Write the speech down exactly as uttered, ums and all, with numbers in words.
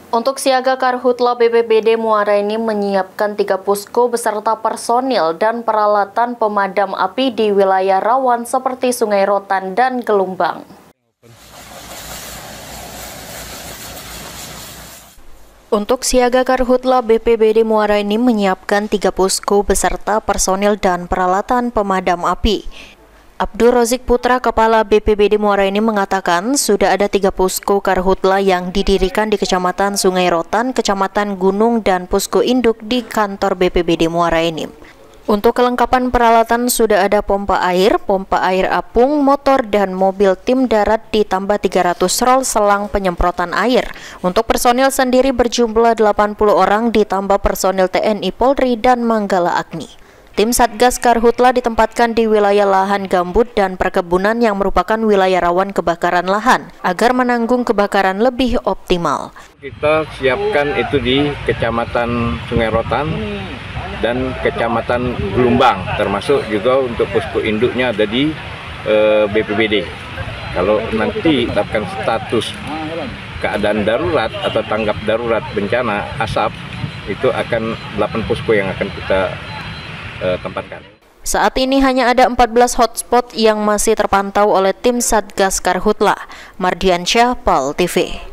Untuk siaga Karhutla B P B D Muara Enim menyiapkan tiga posko beserta personil dan peralatan pemadam api di wilayah rawan seperti Sungai Rotan dan Gelumbang. Untuk siaga Karhutla B P B D Muara Enim menyiapkan tiga posko beserta personil dan peralatan pemadam api. Abdul Rozik Putra, Kepala B P B D Muara Enim mengatakan sudah ada tiga posko Karhutla yang didirikan di Kecamatan Sungai Rotan, Kecamatan Gunung, dan posko induk di kantor B P B D Muara Enim. Untuk kelengkapan peralatan sudah ada pompa air, pompa air apung, motor, dan mobil tim darat ditambah tiga ratus rol selang penyemprotan air. Untuk personil sendiri berjumlah delapan puluh orang ditambah personil T N I Polri dan Manggala Agni. Tim Satgas Karhutla ditempatkan di wilayah lahan gambut dan perkebunan yang merupakan wilayah rawan kebakaran lahan agar menanggung kebakaran lebih optimal. Kita siapkan itu di Kecamatan Sungai Rotan dan Kecamatan Gelumbang, termasuk juga untuk posko induknya ada di e, B P B D. Kalau nanti tetapkan status keadaan darurat atau tanggap darurat bencana asap, itu akan delapan posko yang akan kita tempatkan. Saat ini hanya ada empat belas hotspot yang masih terpantau oleh tim Satgas Karhutla. Mardiansyah, Pal T V.